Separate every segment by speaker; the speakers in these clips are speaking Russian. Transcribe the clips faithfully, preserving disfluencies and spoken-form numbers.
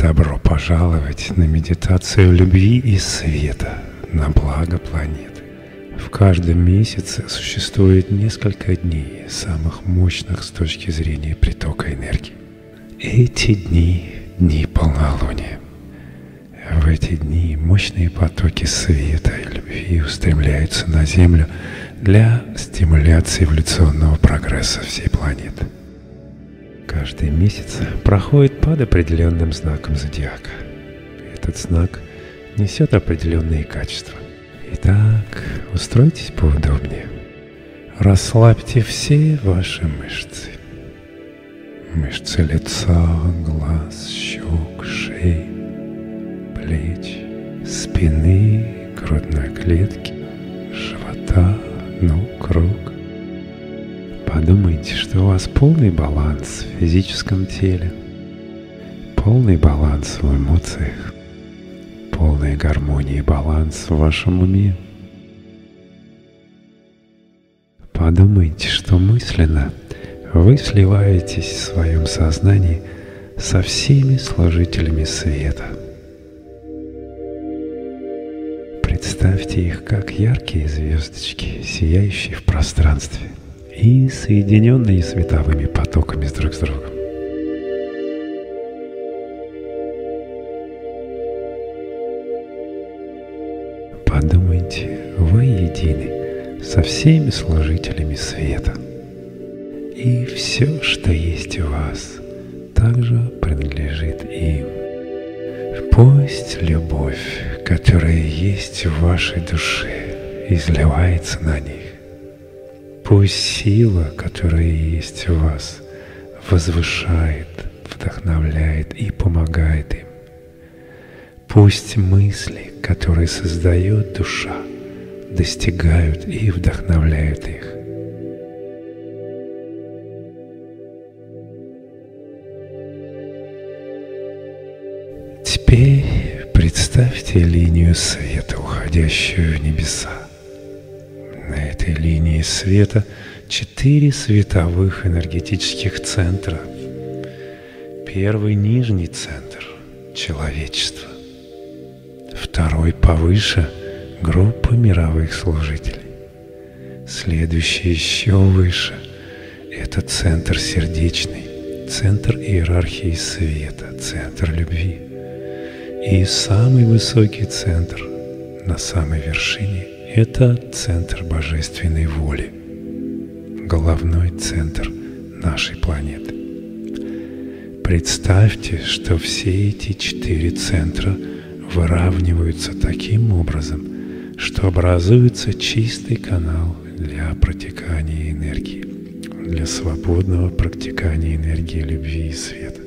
Speaker 1: Добро пожаловать на медитацию любви и света на благо планеты. В каждом месяце существует несколько дней, самых мощных с точки зрения притока энергии. Эти дни – дни полнолуния. В эти дни мощные потоки света и любви устремляются на Землю для стимуляции эволюционного прогресса всей планеты. Каждый месяц проходит под определенным знаком зодиака. Этот знак несет определенные качества. Итак, устройтесь поудобнее. Расслабьте все ваши мышцы. Мышцы лица, глаз, щек, шеи, плеч, спины, грудной клетки, живота, ног, рук. Подумайте, что у вас полный баланс в физическом теле, полный баланс в эмоциях, полная гармония и баланс в вашем уме. Подумайте, что мысленно вы сливаетесь в своем сознании со всеми служителями света. Представьте их как яркие звездочки, сияющие в пространстве и соединенные световыми потоками друг с другом. Подумайте, вы едины со всеми служителями света. И все, что есть у вас, также принадлежит им. Пусть любовь, которая есть в вашей душе, изливается на них. Пусть сила, которая есть в вас, возвышает, вдохновляет и помогает им. Пусть мысли, которые создает душа, достигают и вдохновляют их. Теперь представьте линию света, уходящую в небеса. На этой линии света четыре световых энергетических центра. Первый нижний центр – человечество. Второй повыше – группа мировых служителей. Следующий еще выше – это центр сердечный, центр иерархии света, центр любви. И самый высокий центр на самой вершине – это центр божественной воли, головной центр нашей планеты. Представьте, что все эти четыре центра выравниваются таким образом, что образуется чистый канал для протекания энергии, для свободного протекания энергии любви и света.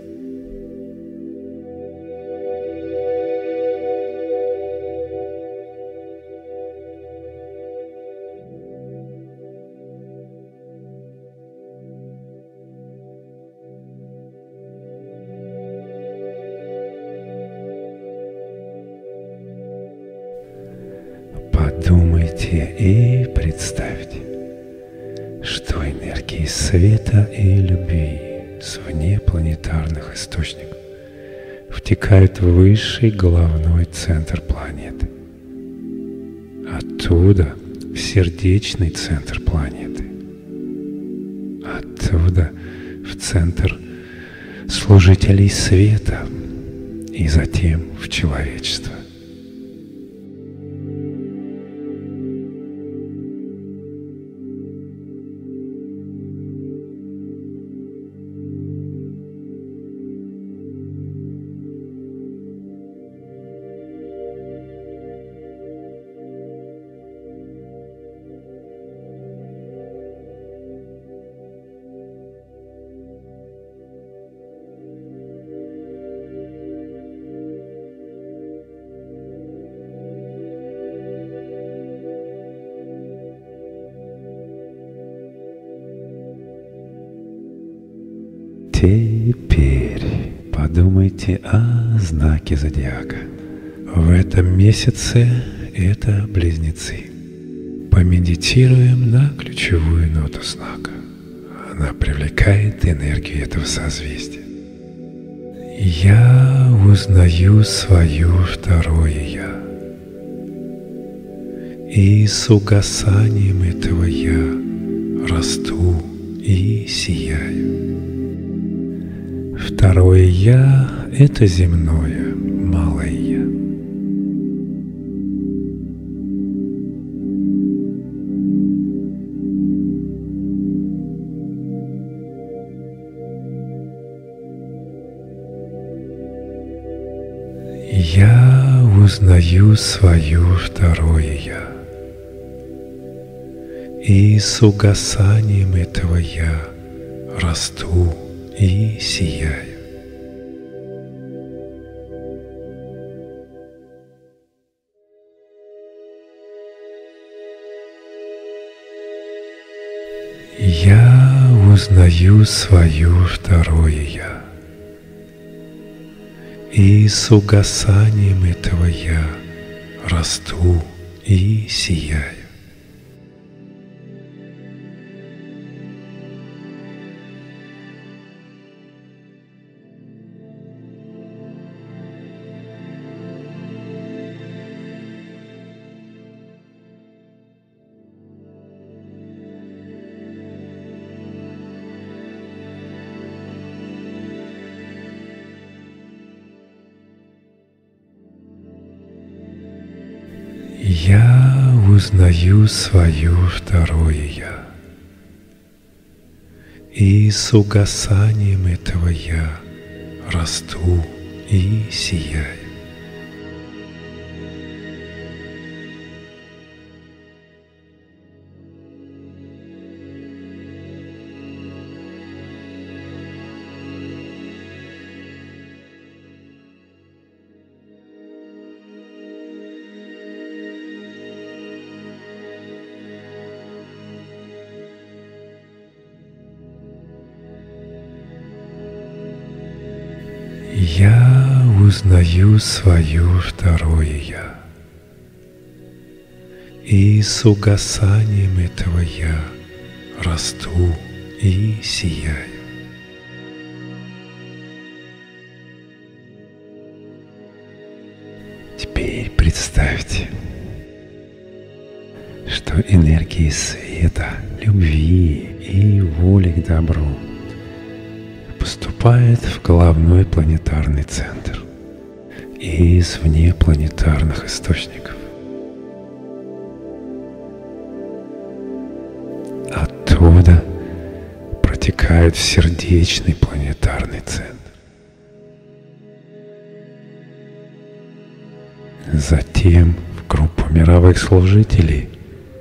Speaker 1: Подумайте и представьте, что энергии света и любви с внепланетарных источников втекают в высший головной центр планеты. Оттуда в сердечный центр планеты. Оттуда в центр служителей света и затем в человечество. Теперь подумайте о знаке зодиака. В этом месяце это близнецы. Помедитируем на ключевую ноту знака. Она привлекает энергию этого созвездия. Я узнаю свое второе «Я», и с угасанием этого «Я» расту и сияю. Второе «Я» — это земное, малое «Я». Я узнаю свое второе «Я», и с угасанием этого «Я» расту и сияю. Я узнаю свое второе «Я», и с угасанием этого «Я» расту и сияю. Я узнаю свое второе «Я», и с угасанием этого «Я» расту и сияю. Я узнаю свое второе «Я», и с угасанием этого «Я» расту и сияю. Теперь представьте, что энергии света, любви и воли к добру поступает в головной планетарный центр из внепланетарных источников. Оттуда протекает в сердечный планетарный центр. Затем в группу мировых служителей,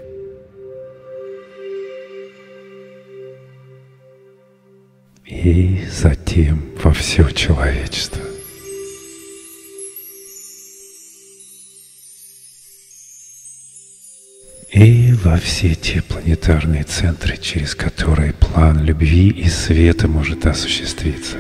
Speaker 1: и затем во все человечество. И во все те планетарные центры, через которые план любви и света может осуществиться.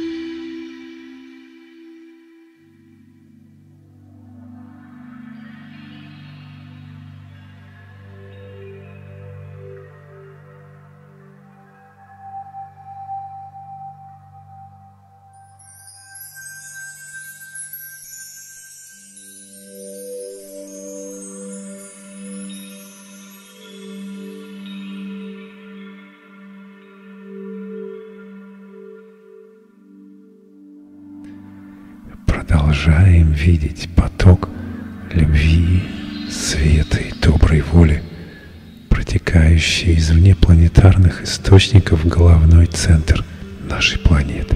Speaker 1: Продолжаем видеть поток любви, света и доброй воли, протекающий из внепланетарных источников в головной центр нашей планеты.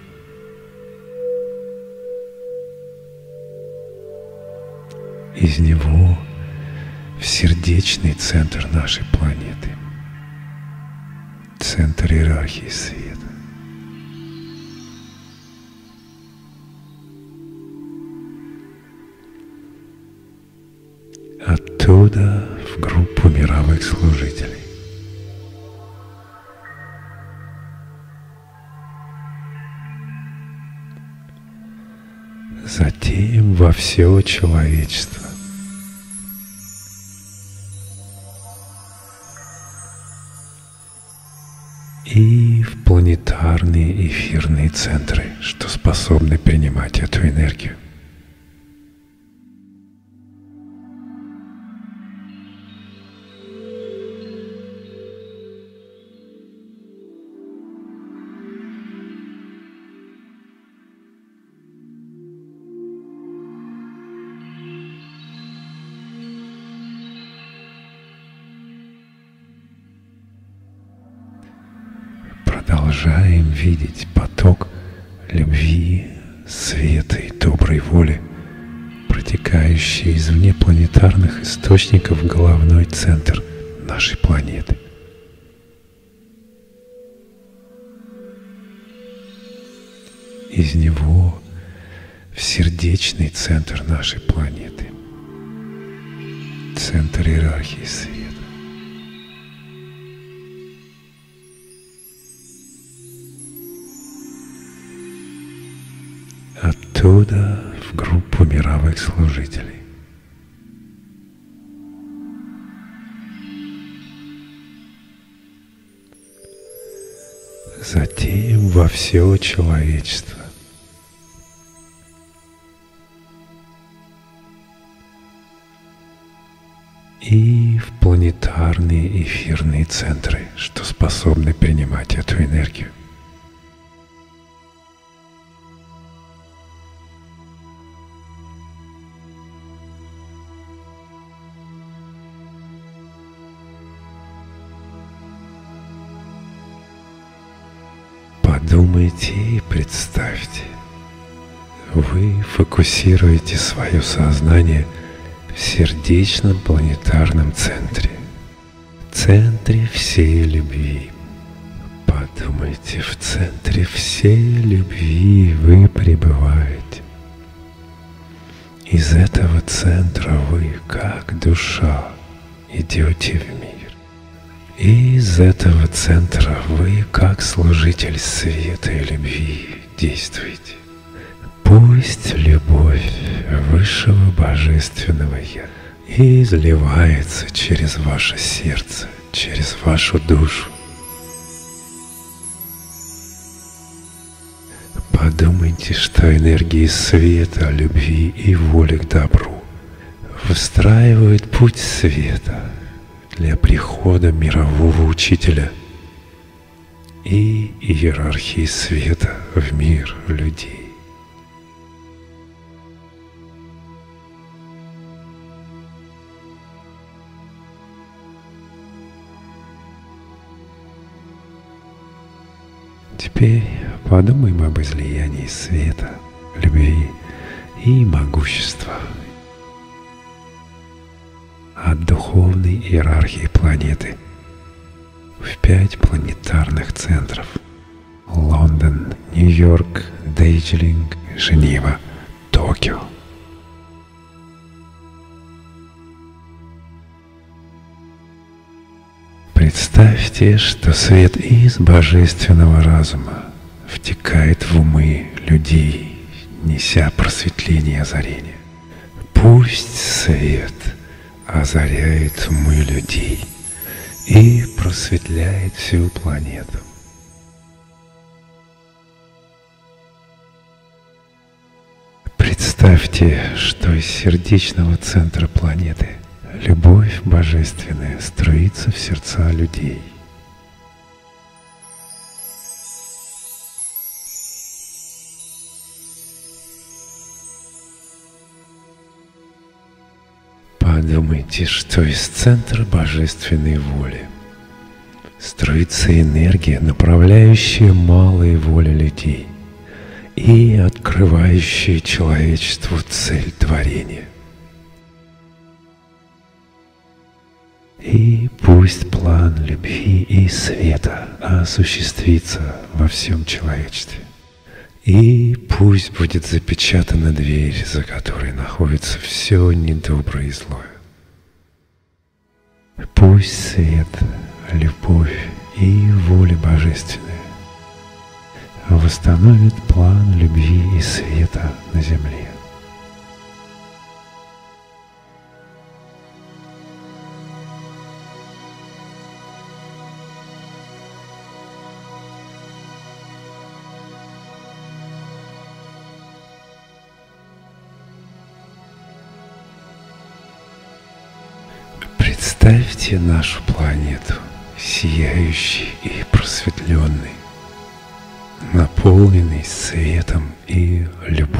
Speaker 1: Из него в сердечный центр нашей планеты, центр иерархии света. Оттуда в группу мировых служителей. Затем во все человечество. И в планетарный планетарные эфирные центры, что способны принимать эту энергию. Продолжаем видеть поток любви, света и доброй воли, протекающий из внепланетарных источников в головной центр нашей планеты. Из него в сердечный центр нашей планеты, центр иерархии света. Оттуда в группу мировых служителей. Затем во все человечество. И в планетарные эфирные центры, что способны принимать эту энергию. Подумайте и представьте, вы фокусируете свое сознание в сердечном планетарном центре, центре всей любви. Подумайте, в центре всей любви вы пребываете. Из этого центра вы, как душа, идете в мир. И из этого центра вы, как служитель света и любви, действуете. Пусть любовь высшего божественного Я изливается через ваше сердце, через вашу душу. Подумайте, что энергии света, любви и воли к добру выстраивают путь света для прихода мирового учителя и иерархии света в мир людей. Теперь подумаем об излиянии света, любви и могущества от духовной иерархии планеты в пять планетарных центров: Лондон, Нью-Йорк, Дейджлинг, Женева, Токио. Представьте, что свет из божественного разума втекает в умы людей, неся просветление и озарение. Пусть свет озаряет умы людей и просветляет всю планету. Представьте, что из сердечного центра планеты любовь божественная струится в сердца людей. Подумайте, что из центра божественной воли струится энергия, направляющая малые воли людей и открывающая человечеству цель творения. И пусть план любви и света осуществится во всем человечестве. И пусть будет запечатана дверь, за которой находится все недоброе и злое. Пусть свет, любовь и воля божественная восстановит план любви и света на земле. Представьте нашу планету, сияющей и просветленной, наполненной светом и любовью.